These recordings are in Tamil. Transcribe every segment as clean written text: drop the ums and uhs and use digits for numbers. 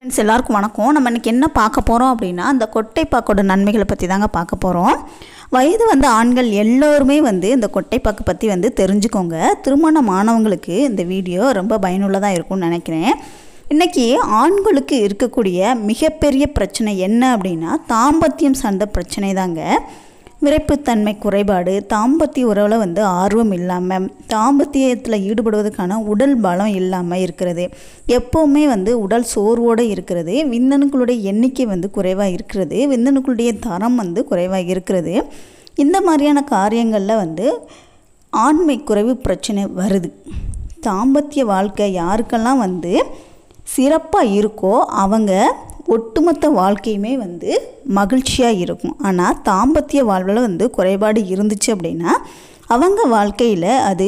ஃப்ரெண்ட்ஸ் எல்லாருக்கும் வணக்கம். நம்ம இன்றைக்கி என்ன பார்க்க போகிறோம் அப்படின்னா, அந்த கொட்டைப்பாக்கோட நன்மைகளை பற்றி தாங்க பார்க்க போகிறோம். வயது ஆண்கள் எல்லோருமே இந்த கொட்டைப்பாக்கு பற்றி தெரிஞ்சுக்கோங்க. திருமணமானவங்களுக்கு இந்த வீடியோ ரொம்ப பயனுள்ளதாக இருக்கும்னு நினைக்கிறேன். இன்றைக்கி ஆண்களுக்கு இருக்கக்கூடிய மிகப்பெரிய பிரச்சனை என்ன அப்படின்னா, தாம்பத்தியம் சார்ந்த பிரச்சனை தாங்க. விரைப்புத்தன்மை குறைபாடு, தாம்பத்திய உறவில் ஆர்வம் இல்லாமல், தாம்பத்தியத்தில் ஈடுபடுவதற்கான உடல் பலம் இல்லாமல் இருக்கிறது, எப்போவுமே உடல் சோர்வோடு இருக்கிறது, விந்தணுக்களுடைய எண்ணிக்கை குறைவாக இருக்கிறது, விந்தணுக்களுடைய தரம் குறைவாக இருக்கிறது. இந்த மாதிரியான காரியங்களில் ஆண்மை குறைவு பிரச்சனை வருது. தாம்பத்திய வாழ்க்கை யாருக்கெல்லாம் சிறப்பாக இருக்கோ அவங்க ஒட்டுமொத்த வாழ்க்கையுமே மகிழ்ச்சியாக இருக்கும். ஆனால் தாம்பத்திய வாழ்வில் குறைபாடு இருந்துச்சு அப்படின்னா அவங்க வாழ்க்கையில்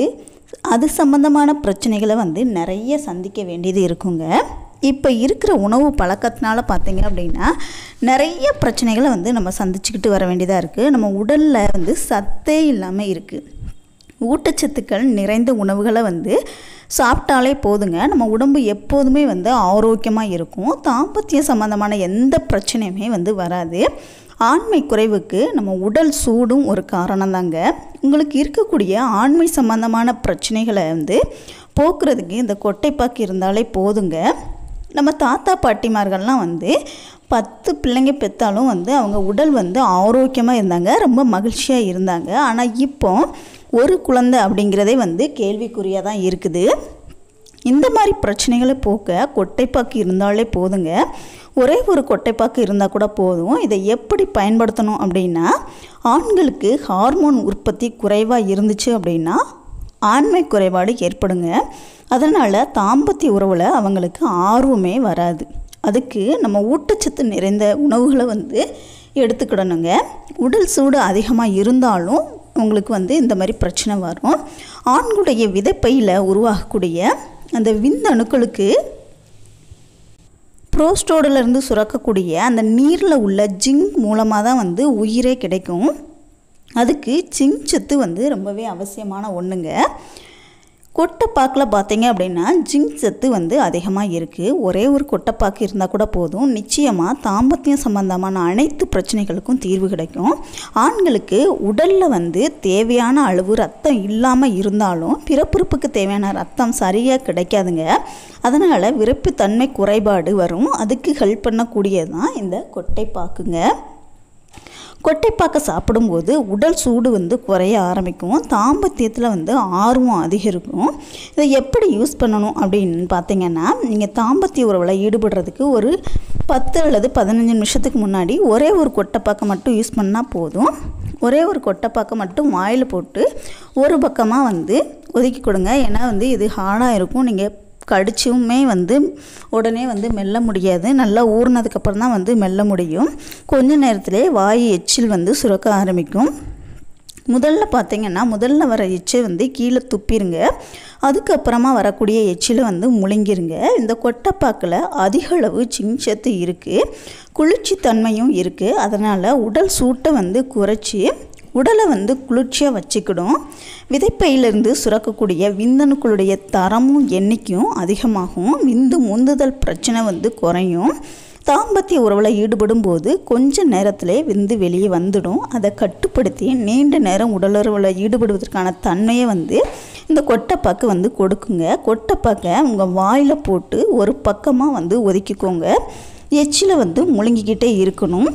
அது சம்பந்தமான பிரச்சனைகளை நிறைய சந்திக்க வேண்டியது இருக்குங்க. இப்போ இருக்கிற உணவு பழக்கத்தினால பார்த்திங்க அப்படின்னா நிறைய பிரச்சனைகளை நம்ம சந்திச்சுக்கிட்டு வர வேண்டியதாக இருக்குது. நம்ம உடலில் சத்தே இல்லாமல் இருக்குது. ஊட்டச்சத்துக்கள் நிறைந்த உணவுகளை சாப்பிட்டாலே போதுங்க, நம்ம உடம்பு எப்போதுமே ஆரோக்கியமாக இருக்கும். தாம்பத்திய சம்பந்தமான எந்த பிரச்சனையுமே வராது. ஆண்மை குறைவுக்கு நம்ம உடல் சூடும் ஒரு காரணம் தாங்க. உங்களுக்கு இருக்கக்கூடிய ஆண்மை சம்பந்தமான பிரச்சனைகளை போக்குறதுக்கு இந்த கொட்டைப்பாக்கு இருந்தாலே போதுங்க. நம்ம தாத்தா பாட்டிமார்கள்லாம் 10 பிள்ளைங்க பெற்றாலும் அவங்க உடல் ஆரோக்கியமாக இருந்தாங்க, ரொம்ப மகிழ்ச்சியாக இருந்தாங்க. ஆனால் இப்போ ஒரு குழந்தை அப்படிங்கிறதே கேள்விக்குறியாக தான் இருக்குது. இந்த மாதிரி பிரச்சனைகளை போக்க கொட்டைப்பாக்கு இருந்தாலே போதுங்க. ஒரே ஒரு கொட்டைப்பாக்கு இருந்தால் கூட போதும். இதை எப்படி பயன்படுத்தணும் அப்படின்னா, ஆண்களுக்கு ஹார்மோன் உற்பத்தி குறைவாக இருந்துச்சு அப்படின்னா ஆண்மை குறைபாடு ஏற்படுங்க. அதனால் தாம்பத்திய உறவில் அவங்களுக்கு ஆர்வமே வராது. அதுக்கு நம்ம ஊட்டச்சத்து நிறைந்த உணவுகளை எடுத்துக்கிடணுங்க. உடல் சூடு அதிகமாக இருந்தாலும் உங்களுக்கு இந்த மாதிரி பிரச்சனை வரும். ஆண்களுடைய விதைப்பையில் உருவாகக்கூடிய அந்த விந்தணுக்களுக்கு புரோஸ்டோடிலிருந்து சுரக்கக்கூடிய அந்த நீரில் உள்ள ஜிங்க் மூலமாக தான் உயிரே கிடைக்கும். அதுக்கு ஜிங்க் சத்து ரொம்பவே அவசியமான ஒன்றுங்க. கொட்டைப்பாக்கில் பார்த்தீங்க அப்படின்னா ஜிங்க் சத்து அதிகமாக இருக்குது. ஒரே ஒரு கொட்டைப்பாக்கு இருந்தால் கூட போதும், நிச்சயமாக தாம்பத்தியம் சம்பந்தமான அனைத்து பிரச்சனைகளுக்கும் தீர்வு கிடைக்கும். ஆண்களுக்கு உடலில் தேவையான அளவு ரத்தம் இல்லாமல் இருந்தாலும் பிறப்புறுப்புக்கு தேவையான ரத்தம் சரியாக கிடைக்காதுங்க. அதனால் விரைப்புத்தன்மை குறைபாடு வரும். அதுக்கு ஹெல்ப் பண்ணக்கூடியது தான் இந்த கொட்டைப்பாக்குங்க. கொட்டைப்பாக்கை சாப்பிடும்போது உடல் சூடு குறைய ஆரம்பிக்கும். தாம்பத்தியத்தில் ஆர்வம் அதிகரிக்கும். இதை எப்படி யூஸ் பண்ணணும் அப்படின்னு பார்த்தீங்கன்னா, நீங்கள் தாம்பத்திய உறவில் ஈடுபடுறதுக்கு ஒரு 10 அல்லது 15 நிமிஷத்துக்கு முன்னாடி ஒரே ஒரு கொட்டைப்பாக்கை மட்டும் யூஸ் பண்ணால் போதும். ஒரே ஒரு கொட்டைப்பாக்கை மட்டும் வாயில் போட்டு ஒரு பக்கமாக ஒதுக்கி கொடுங்க. ஏன்னா இது ஹார்டாக இருக்கும். நீங்கள் கடிச்சுமே உடனே மெல்ல முடியாது. நல்லா ஊறினதுக்கப்புறம் தான் மெல்ல முடியும். கொஞ்ச நேரத்திலே வாய் எச்சில் சுரக்க ஆரம்பிக்கும். முதல்ல பார்த்திங்கன்னா முதல்ல வர எச்சை கீழே துப்பிடுங்க. அதுக்கப்புறமா வரக்கூடிய எச்சில் முழுங்கிருங்க. இந்த கொட்டைப்பாக்கில் அதிக அளவு ஜிங்க் சத்து இருக்குது, குளிர்ச்சி தன்மையும் இருக்குது. அதனால் உடல் சூட்டை குறைச்சி உடலை குளிர்ச்சியாக வச்சுக்கிடும். விதைப்பையிலிருந்து சுரக்கக்கூடிய விந்தணுக்களுடைய தரமும் எண்ணிக்கையும் அதிகமாகும். விந்து முந்துதல் பிரச்சனை குறையும். தாம்பத்திய உறவில் ஈடுபடும் போது கொஞ்ச நேரத்திலே விந்து வெளியே வந்துடும். அதை கட்டுப்படுத்தி நீண்ட நேரம் உடலுறவில் ஈடுபடுவதற்கான தன்மையை இந்த கொட்டைப்பாக்கு கொடுக்குங்க. கொட்டைப்பாக்கை உங்கள் வாயில் போட்டு ஒரு பக்கமாக ஒதுக்கிக்கோங்க. எச்சில் முழுங்கிக்கிட்டே இருக்கணும்.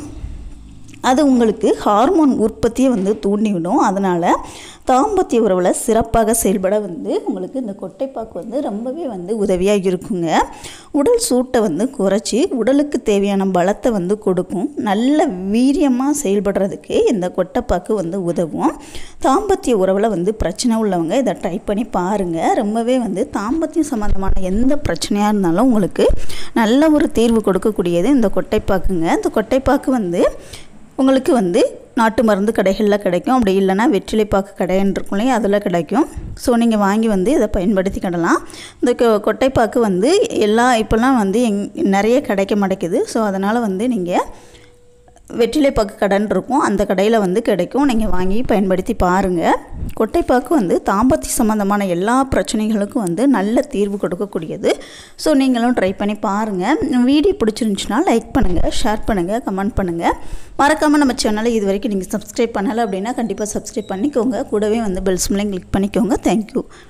அது உங்களுக்கு ஹார்மோன் உற்பத்தியை தூண்டிவிடும். அதனால் தாம்பத்திய உறவில் சிறப்பாக செயல்பட உங்களுக்கு இந்த கொட்டைப்பாக்கு ரொம்பவே உதவியாக இருக்குங்க. உடல் சூட்டை குறைச்சி உடலுக்கு தேவையான பலத்தை கொடுக்கும். நல்ல வீரியமாக செயல்படுறதுக்கு இந்த கொட்டைப்பாக்கு உதவும். தாம்பத்திய உறவில் பிரச்சனை உள்ளவங்க இதை ட்ரை பண்ணி பாருங்கள். ரொம்பவே தாம்பத்தியம் சம்மந்தமான எந்த பிரச்சனையாக இருந்தாலும் உங்களுக்கு நல்ல ஒரு தீர்வு கொடுக்கக்கூடியது இந்த கொட்டைப்பாக்குங்க. இந்த கொட்டைப்பாக்கு உங்களுக்கு நாட்டு மருந்து கடைகளில் கிடைக்கும். அப்படி இல்லைனா வெற்றிலைப்பாக்கு கடைன்னு இருக்கும் இல்லையா, அதில் கிடைக்கும். ஸோ நீங்கள் வாங்கி இதை பயன்படுத்திக்கிடலாம். இந்த கொட்டைப்பாக்கு இப்போல்லாம் நிறைய கிடைக்க மாட்டேங்குது. ஸோ அதனால் நீங்கள் வெற்றிலைப்பாக்கு கடைன்னு இருக்கும், அந்த கடையில் வந்து கிடைக்கும். நீங்கள் வாங்கி பயன்படுத்தி பாருங்கள். கொட்டைப்பாக்கு வந்து தாம்பத்திய சம்மந்தமான எல்லா பிரச்சனைகளுக்கும் வந்து நல்ல தீர்வு கொடுக்கக்கூடியது. ஸோ நீங்களும் ட்ரை பண்ணி பாருங்கள். வீடியோ பிடிச்சிருந்துச்சுன்னா லைக் பண்ணுங்கள், ஷேர் பண்ணுங்கள், கமெண்ட் பண்ணுங்கள். மறக்காமல் நம்ம சேனலை இது வரைக்கும் நீங்கள் சப்ஸ்கிரைப் பண்ணலை அப்படின்னா கண்டிப்பாக சப்ஸ்கிரைப் பண்ணிக்கோங்க. கூடவே வந்து பெல் சிம்லையும் கிளிக் பண்ணிக்கோங்க. தேங்க்யூ.